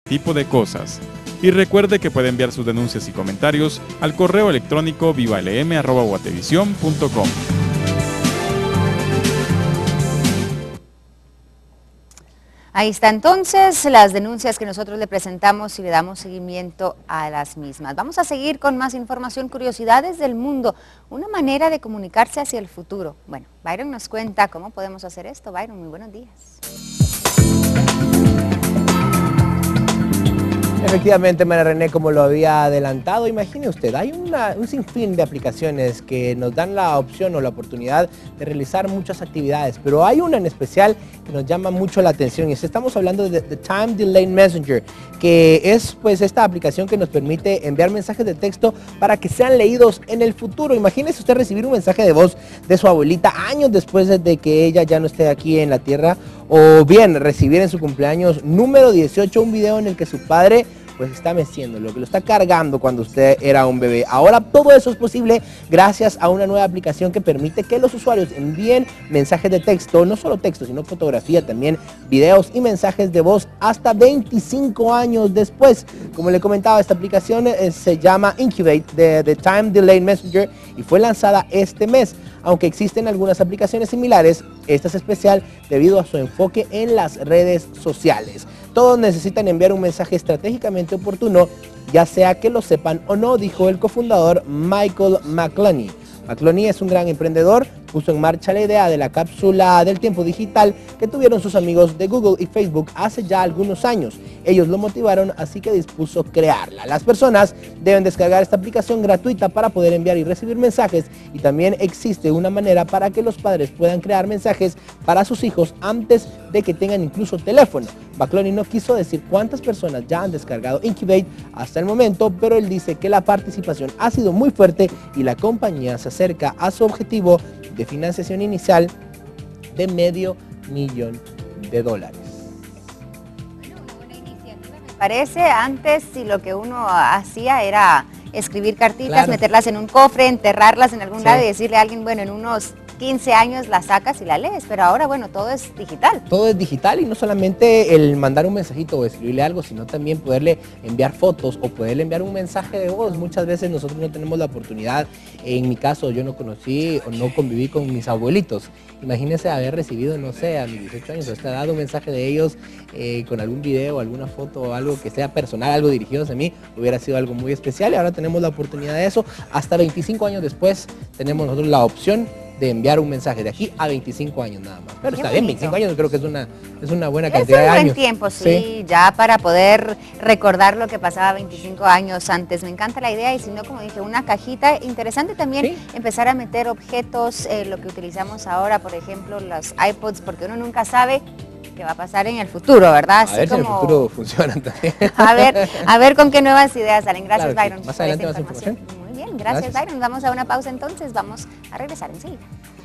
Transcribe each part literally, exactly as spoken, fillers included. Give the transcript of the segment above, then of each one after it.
tipo de cosas. Y recuerde que puede enviar sus denuncias y comentarios al correo electrónico vivalm arroba guatevisión punto com. Ahí está entonces las denuncias que nosotros le presentamos y le damos seguimiento a las mismas. Vamos a seguir con más información, curiosidades del mundo, una manera de comunicarse hacia el futuro. Bueno, Byron nos cuenta cómo podemos hacer esto. Byron, muy buenos días. Efectivamente, María René, como lo había adelantado, imagine usted, hay una, un sinfín de aplicaciones que nos dan la opción o la oportunidad de realizar muchas actividades, pero hay una en especial que nos llama mucho la atención y estamos hablando de The Time Delay Messenger, que es pues esta aplicación que nos permite enviar mensajes de texto para que sean leídos en el futuro. Imagínese usted recibir un mensaje de voz de su abuelita años después de que ella ya no esté aquí en la tierra, o bien recibir en su cumpleaños número dieciocho un video en el que su padre pues está meciendo, lo que lo está cargando cuando usted era un bebé. Ahora todo eso es posible gracias a una nueva aplicación que permite que los usuarios envíen mensajes de texto, no solo texto, sino fotografía, también videos y mensajes de voz hasta veinticinco años después. Como le comentaba, esta aplicación eh, se llama Incubate de The Time Delay Messenger y fue lanzada este mes. Aunque existen algunas aplicaciones similares, esta es especial debido a su enfoque en las redes sociales. Todos necesitan enviar un mensaje estratégicamente oportuno, ya sea que lo sepan o no, dijo el cofundador Michael McClellan. McClellan es un gran emprendedor, puso en marcha la idea de la cápsula del tiempo digital que tuvieron sus amigos de Google y Facebook hace ya algunos años. Ellos lo motivaron, así que dispuso crearla. Las personas deben descargar esta aplicación gratuita para poder enviar y recibir mensajes, y también existe una manera para que los padres puedan crear mensajes para sus hijos antes de que tengan incluso teléfono. McClellan no quiso decir cuántas personas ya han descargado Incubate hasta el momento, pero él dice que la participación ha sido muy fuerte y la compañía se acerca a su objetivo de financiación inicial de medio millón de dólares. Bueno, una buena iniciativa me parece. Antes, si lo que uno hacía era escribir cartitas, claro, meterlas en un cofre, enterrarlas en algún sí. lado y decirle a alguien, bueno, en unos quince años la sacas y la lees, pero ahora, bueno, todo es digital. Todo es digital, y no solamente el mandar un mensajito o escribirle algo, sino también poderle enviar fotos o poderle enviar un mensaje de voz. Muchas veces nosotros no tenemos la oportunidad. En mi caso, yo no conocí o no conviví con mis abuelitos. Imagínense haber recibido, no sé, a mis dieciocho años, hasta dado un mensaje de ellos eh, con algún video, alguna foto o algo que sea personal, algo dirigido hacia mí, hubiera sido algo muy especial, y ahora tenemos la oportunidad de eso. Hasta veinticinco años después tenemos nosotros la opción de enviar un mensaje de aquí a veinticinco años nada más. Pero Qué está bonito. bien, veinticinco años creo que es una, es una buena Es cantidad un de buen años. tiempo, sí, sí, ya para poder recordar lo que pasaba veinticinco años antes. Me encanta la idea, y si no, como dije, una cajita interesante también, sí, empezar a meter objetos, eh, lo que utilizamos ahora, por ejemplo, los iPods, porque uno nunca sabe qué va a pasar en el futuro, ¿verdad? Así a ver como... si en el futuro funcionan también. A ver, a ver con qué nuevas ideas salen. Gracias, claro, Byron. Más por adelante esta más información. Muy bien, gracias, Gracias, Byron. Vamos a una pausa entonces, vamos a regresar enseguida.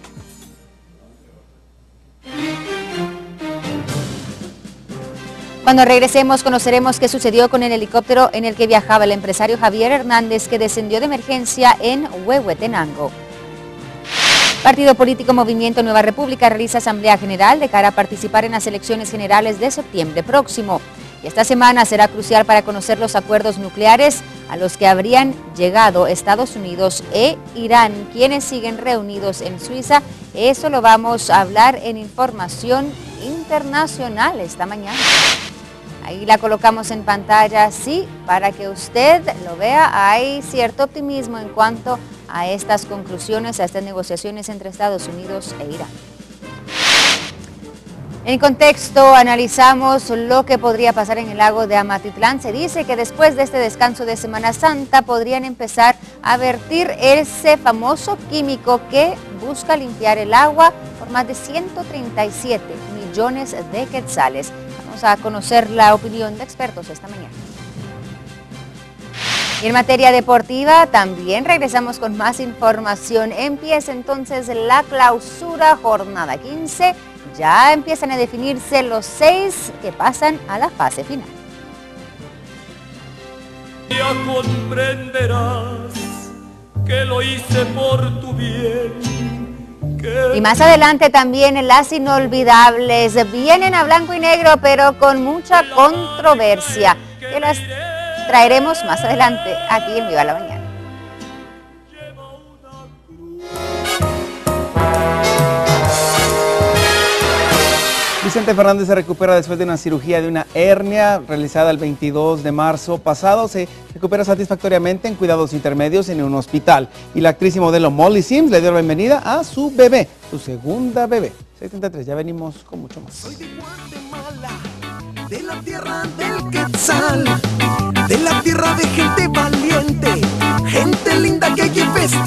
Cuando regresemos conoceremos qué sucedió con el helicóptero en el que viajaba el empresario Javier Hernández, que descendió de emergencia en Huehuetenango. Partido político Movimiento Nueva República realiza asamblea general de cara a participar en las elecciones generales de septiembre próximo. Y esta semana será crucial para conocer los acuerdos nucleares a los que habrían llegado Estados Unidos e Irán, quienes siguen reunidos en Suiza. Eso lo vamos a hablar en Información Internacional esta mañana. Ahí la colocamos en pantalla, sí, para que usted lo vea. Hay cierto optimismo en cuanto a estas conclusiones, a estas negociaciones entre Estados Unidos e Irán. En contexto, analizamos lo que podría pasar en el lago de Amatitlán. Se dice que después de este descanso de Semana Santa podrían empezar a vertir ese famoso químico que busca limpiar el agua por más de ciento treinta y siete millones de quetzales. Vamos a conocer la opinión de expertos esta mañana. Y en materia deportiva también regresamos con más información. Empieza entonces la clausura, jornada quince. Ya empiezan a definirse los seis que pasan a la fase final. Ya comprenderás que lo hice por tu bien. Que... Y más adelante también las inolvidables vienen a blanco y negro, pero con mucha controversia. las traeremos más adelante aquí en Viva la Mañana. Vicente Fernández se recupera después de una cirugía de una hernia realizada el veintidós de marzo pasado. Se recupera satisfactoriamente en cuidados intermedios en un hospital. Y la actriz y modelo Molly Sims le dio la bienvenida a su bebé, su segunda bebé. seis treinta y tres, ya venimos con mucho más. Soy de Guatemala, de la tierra del Quetzal, de la tierra de gente valiente, gente linda que hay que festejar.